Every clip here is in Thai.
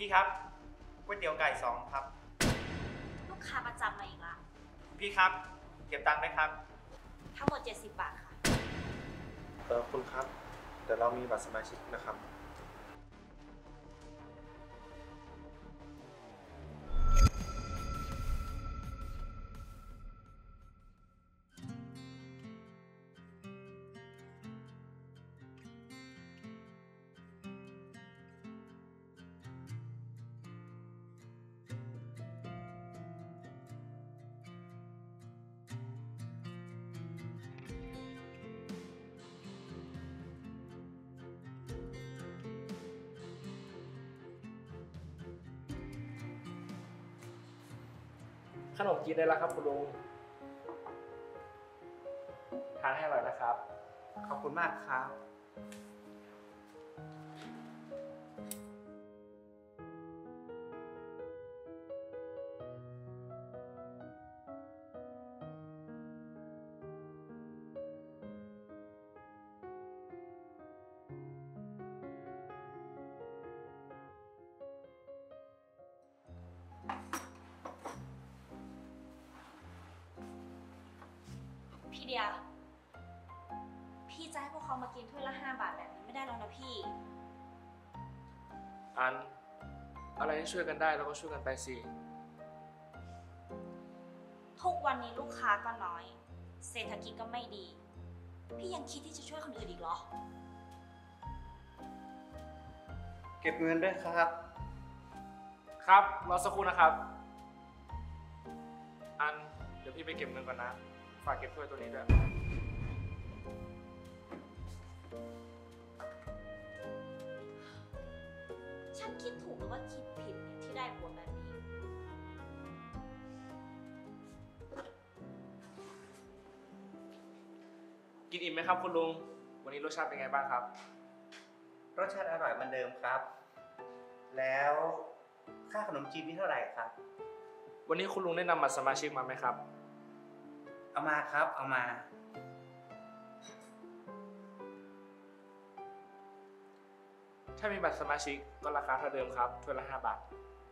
พี่ครับก๋วยเตี๋ยวไก่2ครับลูกค้าประจำมาอีกละพี่ครับเก็บตังค์ไหมครับทั้งหมด70 บาทค่ะคุณครับแต่เรามีบัตรสมาชิกนะครับขนมกินได้แล้วครับคุณลุงทานให้อร่อยนะครับขอบคุณมากครับพี่เดียพี่จะให้พวกเขามากินถ้วยละ5 บาทแบบนี้ไม่ได้แล้วนะพี่อันอะไรที่ช่วยกันได้เราก็ช่วยกันไปสิทุกวันนี้ลูกค้าก็น้อยเศรษฐกิจก็ไม่ดีพี่ยังคิดที่จะช่วยคนอื่นอีกเหรอเก็บเงินด้วยครับครับรอสักครู่นะครับอันเดี๋ยวพี่ไปเก็บเงินก่อนนะฝากเก็บถ้วยตัวนี้ด้วยฉันคิดถูกหรือว่าคิดผิดเนี่ยที่ได้ผลแบบนี้กินอิ่มไหมครับคุณลุงวันนี้รสชาติเป็นไงบ้างครับรสชาติอร่อยเหมือนเดิมครับแล้วค่าขนมจีนนี่เท่าไหร่ครับวันนี้คุณลุงได้นำบัตรสมาชิกมาไหมครับเอามาครับเอามาถ้ามีบัตรสมาชิกก็ราคาเท่าเดิมครับถ้วยละ5 บาท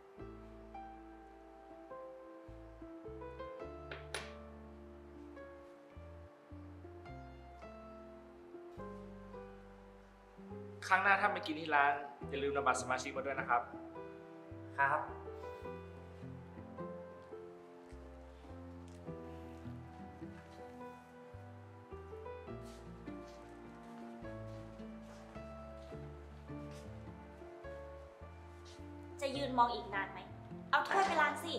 ครั้งหน้าถ้าไปกินที่ร้านอย่าลืมนำบัตรสมาชิกมาด้วยนะครับครับจะยืนมองอีกนานไหมเอาถ้วยไปล้างสิ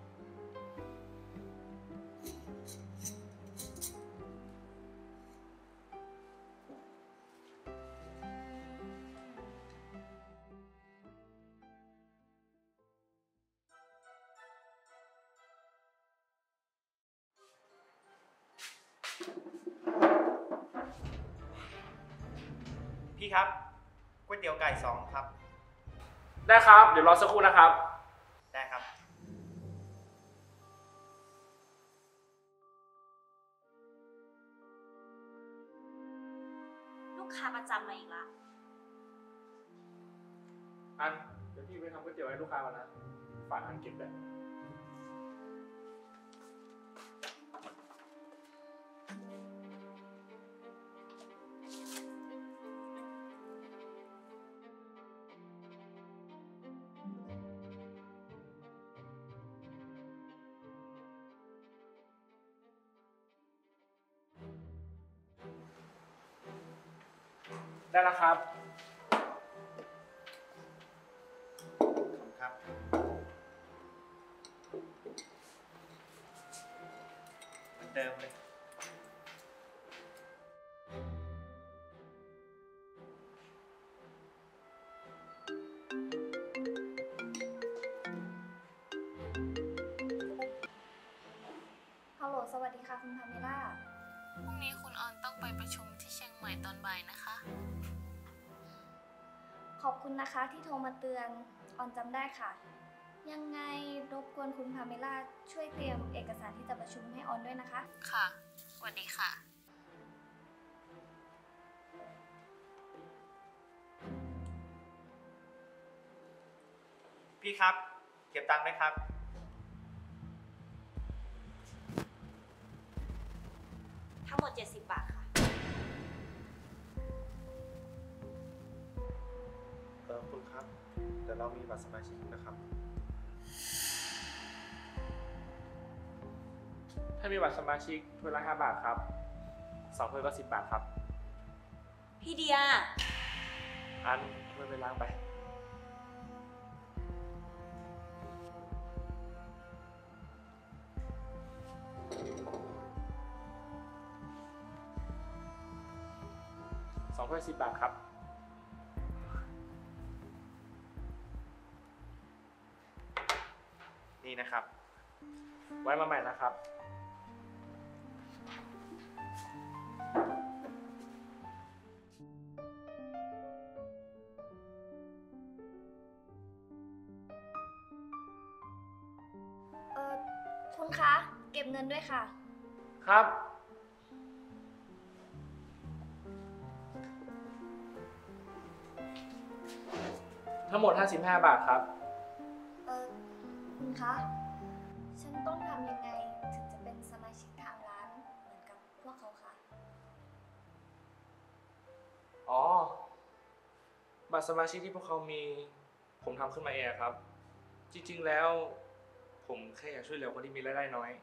พี่ครับก๋วยเตี๋ยวไก่2ครับได้ครับเดี๋ยวรอสักครู่นะครับได้ครับลูกค้าประจำมาอีกละอันเดี๋ยวพี่ไปทำก๋วยเตี๋ยวให้ลูกค้าก่อนนะฝากอันเก็บด้วยได้แล้วครับขอบคุณครับเหมือนเดิมเลยฮัลโหลสวัสดีค่ะคุณพาเมล่าพรุ่งนี้คุณออนต้องไปประชุมที่เชียงใหม่ตอนบ่ายนะคะขอบคุณนะคะที่โทรมาเตือนออนจำได้ค่ะยังไงรบกวนคุณพาเมล่าช่วยเตรียมเอกสารที่จะประชุมให้ออนด้วยนะคะค่ะสวัสดีค่ะพี่ครับ เก็บตังค์ไหมครับทั้งหมด 70 บาทค่ะคุณครับ แต่เรามีบัตรสมาชิกนะครับถ้ามีบัตรสมาชิกถ้วยละ5 บาทครับ2 ถ้วยก็ 10 บาทครับพี่เดียอันถ้วยไปล้างไป 2 ถ้วย 10 บาทครับนี่นะครับไว้มาใหม่นะครับคุณคะ เก็บเงินด้วยค่ะครับ ทั้งหมด 55 บาทครับคุณคะ ฉันต้องทำยังไงถึงจะเป็นสมาชิกทางร้านเหมือนกับพวกเขาคะอ๋อ บัตรสมาชิกที่พวกเขามี ผมทำขึ้นมาเองครับ จริงๆ แล้ว ผมแค่อยากช่วยเหลือคนที่มีรายได้น้อย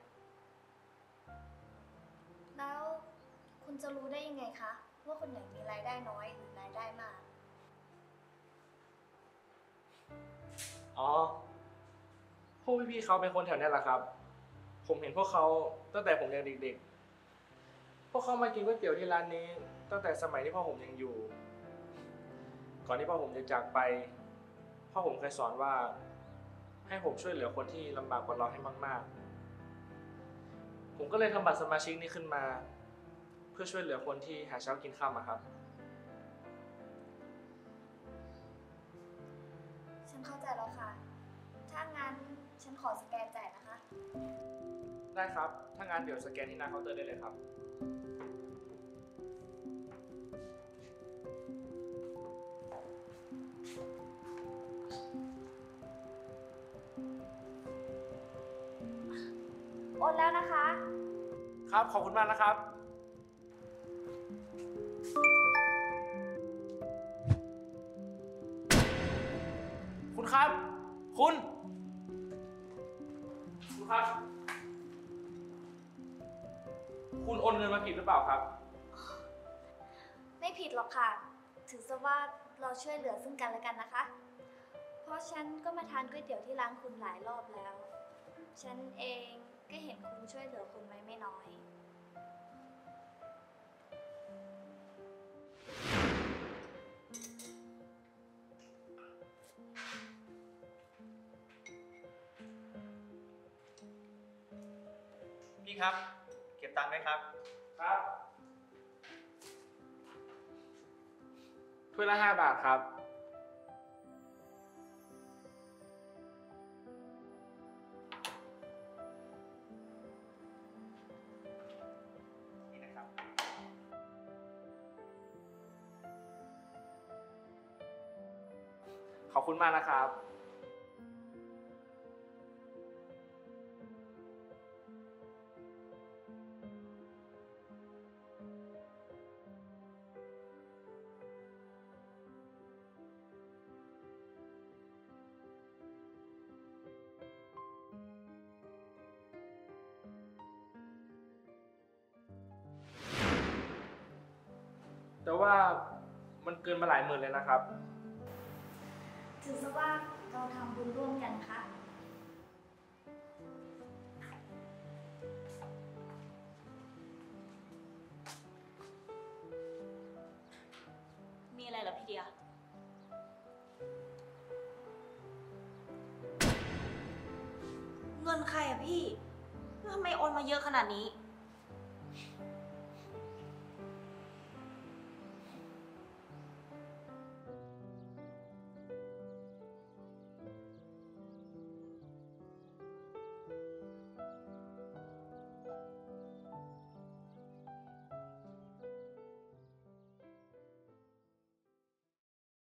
แล้วคุณจะรู้ได้ยังไงคะว่าคนไหนมีรายได้น้อยหรือรายได้มากอ๋อ พวกพี่ๆเขาเป็นคนแถวเนี้ยแหละครับ ผมเห็นพวกเขาตั้งแต่ผมยังเด็กๆ พวกเขามากินก๋วยเตี๋ยวที่ร้านนี้ ตั้งแต่สมัยที่พ่อผมยังอยู่ ก่อนที่พ่อผมจะจากไป พ่อผมเคยสอนว่า ให้ผมช่วยเหลือคนที่ลำบากกว่าเราให้มากๆ ผมก็เลยทำบัตรสมาชิกนี้ขึ้นมา เพื่อช่วยเหลือคนที่หาเช้ากินค่ำอะครับฉันเข้าใจแล้วค่ะ ถ้างั้นฉันขอสแกนจ่ายนะคะได้ครับ ถ้างั้นเดี๋ยวสแกนที่หน้าเคาน์เตอร์ได้เลยครับโอนแล้วนะคะครับ ขอบคุณมากนะครับ คุณครับ คุณครับ คุณโอนเงินมาผิดหรือเปล่าครับไม่ผิดหรอกค่ะ ถือซะว่าเราช่วยเหลือซึ่งกันและกันนะคะ เพราะฉันก็มาทานก๋วยเตี๋ยวที่ร้านคุณหลายรอบแล้ว ฉันเองก็เห็นคุณช่วยเหลือคนไว้ไม่น้อยพี่ครับ เก็บตังค์ไหมครับครับ ถ้วยละ5 บาทครับนี่นะครับขอบคุณมากนะครับ แต่ว่ามันเกินมาหลายหมื่นเลยนะครับถือซะว่าเราทำบุญร่วมกันค่ะมีอะไรเหรอพี่เดีย เงินใครอะพี่แล้วทำไมโอนมาเยอะขนาดนี้